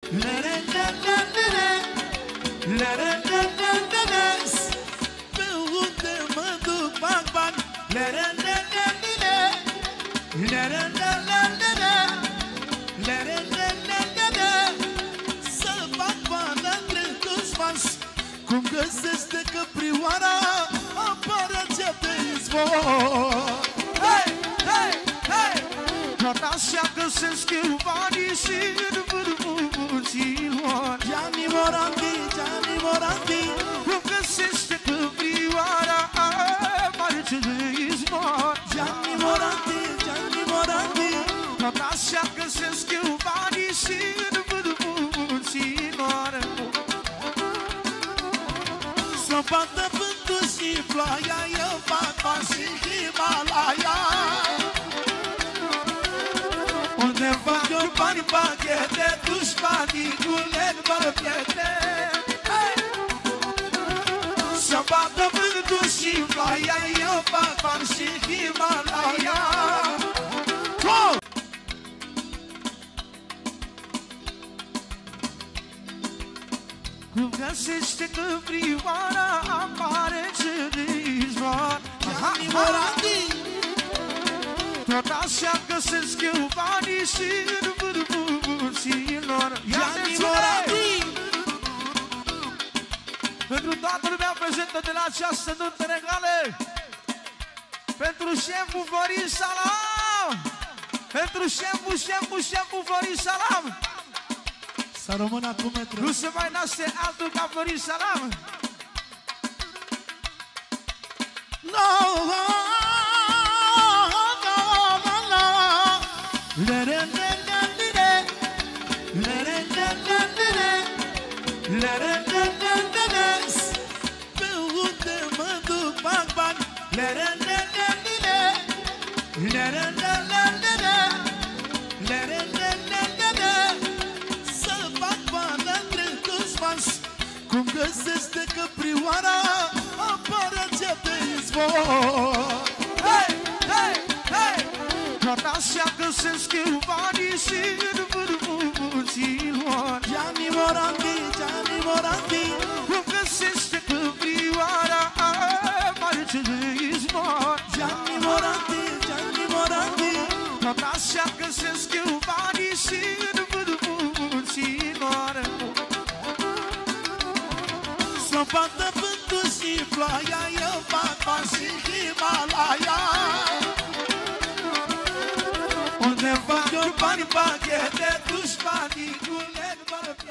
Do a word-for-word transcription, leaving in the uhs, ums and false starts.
Pe unde mă duc, bag bani. Să fac bani între toți fans. Cum găsesc de căprioara, apare ce pe izvor. Hei, hei, hei! Doar așa găsesc eu banii și în vârful muncilor. Gianni Morandi, Gianni Morandi, Cum găsește căprioara, apare ce pe izvor. Gianni Morandi, Gianni Morandi, Doar așa găsesc eu banii și în vârful muncilor. să bată vântul și ploaia, eu fac bani și Himalaya. Unde fac eu bani, pachete, dușmanii cu leg fără piete. Să bată vântul și ploaia, eu fac bani și Himalaya. Cum găsește căprioara, apare ce de izvor. Gianni Morandi, Tot așa găsesc eu banii și în vârful muncilor. Gianni Morandi. Pentru toată lumea prezentă de la această nuntă regală, pentru șeful Florin Salam, pentru șeful, șeful, șeful Florin Salam. Să rămână cu metru. Nu se mai naște altul ca Florin Salam. No, no, no, no. Le, le, le, le, le. Le, le, le, le, le. Le, le, le, le, le. Pe unde mă duc, bag bani. Le, le, le, le, le. Le, le, le, le, le. Le, le, le, le, le. Să fac bani între toți fans. Cum găsesc de căprioara, apare ce pe izvor. Hei, hei, hei! Tot așa găsesc eu banii și în vârful muncilor. Gianni Morandi, Gianni Morandi, Cum găsește căprioara, apare ce de izvor. Gianni Morandi, Gianni Morandi. Tot așa găsesc eu banii și în vârful muncilor. Să bată vântul și ploaia, eu fac bani și Himalaya. Unde fac eu bani, pachete, dușmanii cu leg fără